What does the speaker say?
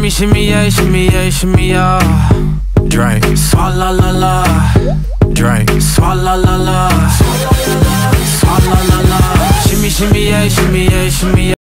shimmy, yeah, shimmy, yeah. Drink, swalla la la. Drink, swalla la la. Swalla la la. Shimmy, yeah,